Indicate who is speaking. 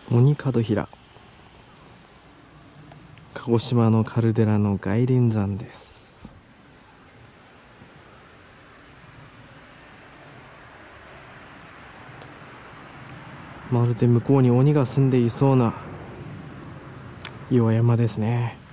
Speaker 1: 鬼門平、鹿児島のカルデラの外輪山です。まるで向こうに鬼が住んでいそうな岩山ですね。